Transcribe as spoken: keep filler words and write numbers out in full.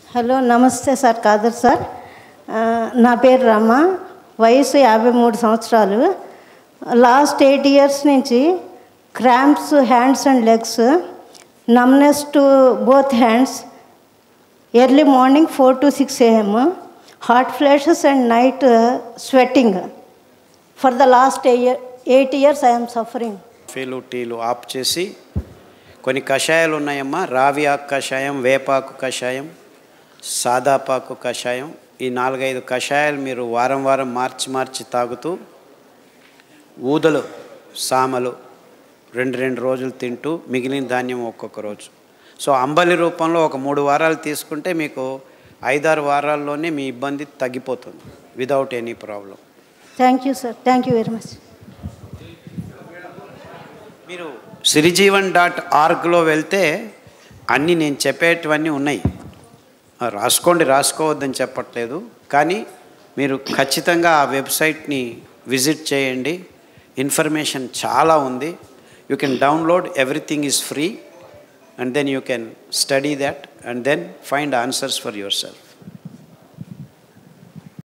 Hello నమస్తే sir Khadar sir. నా పేరు రమ, వయసు యాభై మూడు సంవత్సరాలు. లాస్ట్ ఎయిట్ ఇయర్స్ నుంచి cramps hands and legs, numbness to both hands, early morning four to six AM, hot flashes and night sweating. For the last eight years I'm suffering. కాఫీలు టీలు of చేసి కొన్ని కషాయాలు ఉన్నాయమ్మా. రావి ఆకు కషాయం, వేపాకు కషాయం, సాదాపాకు కషాయం, ఈ నాలుగైదు కషాయాలు మీరు వారం వారం మార్చి మార్చి తాగుతూ, ఊదలు సామలు రెండు రెండు రోజులు తింటూ మిగిలిన ధాన్యం ఒక్కొక్క రోజు. సో అంబలి రూపంలో ఒక మూడు వారాలు తీసుకుంటే మీకు ఐదారు వారాల్లోనే మీ ఇబ్బంది తగ్గిపోతుంది without any problem. Thank you sir, thank you very much. మీరు సిరిజీవన్ డాట్ ఆర్గ్లో వెళ్తే అన్నీ నేను చెప్పేటివన్నీ ఉన్నాయి. రాసుకోండి, రాసుకోవద్దని చెప్పట్లేదు, కానీ మీరు ఖచ్చితంగా ఆ వెబ్సైట్ని విజిట్ చేయండి. ఇన్ఫర్మేషన్ చాలా ఉంది. You can download, everything is free, and then you can study that and then find answers for yourself.